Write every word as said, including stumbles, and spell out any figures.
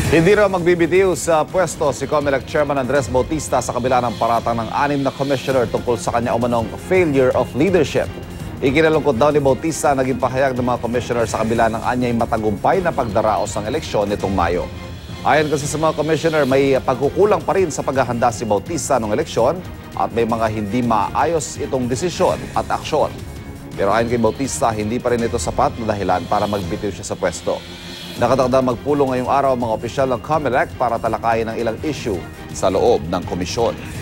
Hindi raw magbibitiw sa pwesto si Comelec Chairman Andres Bautista sa kabila ng paratang ng anim na commissioner tungkol sa kanya umanong failure of leadership. Ikinalungkot daw ni Bautista naging pahayag ng mga commissioner sa kabila ng anyay matagumpay na pagdaraos ng eleksyon nitong Mayo. Ayon kasi sa mga commissioner, may pagkukulang pa rin sa paghahanda si Bautista ng eleksyon at may mga hindi maayos itong desisyon at aksyon. Pero ayon kay Bautista, hindi pa rin ito sapat na dahilan para magbitiw siya sa pwesto. Nakatakda magpulong ngayong araw ang mga opisyal ng Comelec para talakayin ang ilang issue sa loob ng komisyon.